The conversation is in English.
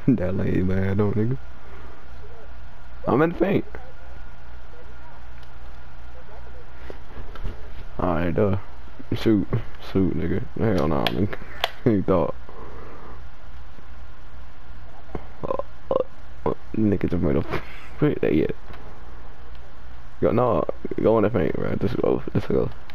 That lady bad though, nigga. I'm in the paint. Alright, shoot, nigga. Hell no, nigga. He thought. Nigga just made a fit that yet. Go, no, go in the paint, bro. Just go,